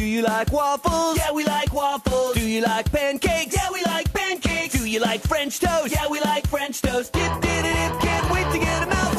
Do you like waffles? Yeah, we like waffles. Do you like pancakes? Yeah, we like pancakes. Do you like French toast? Yeah, we like French toast. Dip, dip, dip, can't wait to get 'em out.